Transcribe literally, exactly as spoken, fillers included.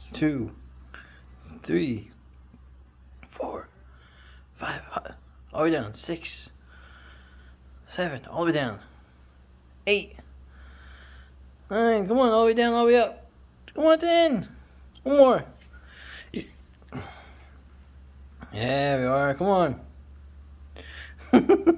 two, three, four, five, all the way down, six, seven, all the way down, eight, nine, come on, all the way down, all the way up, come on, ten, one more, yeah, we are, come on.